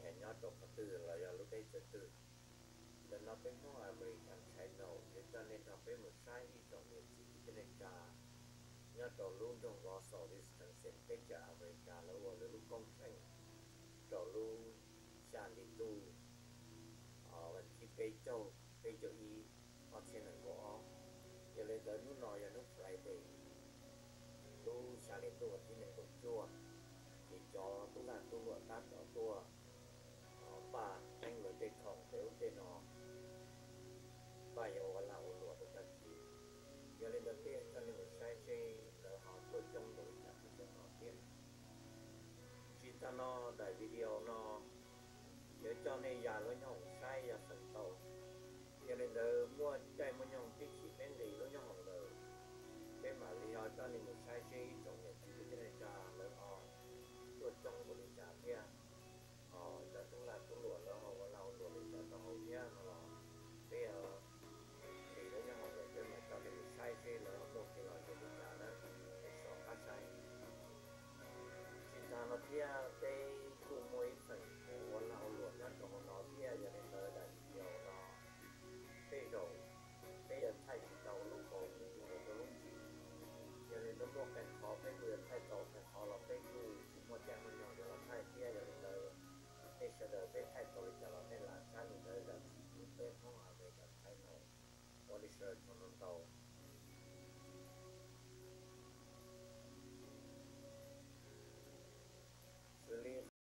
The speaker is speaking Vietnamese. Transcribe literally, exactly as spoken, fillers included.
hẹn nhau trong cái từ là do lúc đấy từ từ là nó bên ngoài American Channel để cho nên nó bên một sai đi trong miền chỉ cho nên cả nhớ trong luôn trong gõ sổ Wisconsin bên cả America là gọi là lúc công tranh trong luôn sàn đi tu ở bên khi bên châu bên châu y ở trên là gõ giờ lên tới lúc nào giờ lúc Friday lúc sàn đi tu ở trên này cũng chua thì cho tôi là tôi gọi tắt ở tua bà anh người tên không nếu tên nó bà yêu là ổn luật của ta chỉ giờ lên đầu tiên cho nên mình sai chơi là họ tôi trong đối cả cái trong họ tiên chỉ ta nó đại video nó nhớ cho nên giờ nó nhỏng sai giờ sẵn tàu giờ lên đầu mua chạy mua nhỏng cái chỉ bên gì nó nhỏng rồi bên mà lý do cho nên mình sai chơi trong những cái này trà nó họ tôi trong của mình trà kia ờ cho chúng là chúng lụa nó họ lâu lụa mình cho nó nhá nó bây giờ thì nó nhau rồi cho mà cho mình sai khi nó một cái loại của mình trả đó cái số phát sai chỉ ta nó kia cái khu môi phần của lâu lụa nó cho nó kia cho nên nó đã nhiều nó bây giờ bây giờ thay đầu lúc còn một lúc cho nên nó có cái khó cái người thay đầu cái khó là cái người một trang mình nhỏ cho nó thay kia cho nên là cái sẽ được cái thay đổi cho nó nên là cái mình tới là chỉ bên không ở về cái thay đổi, what is your total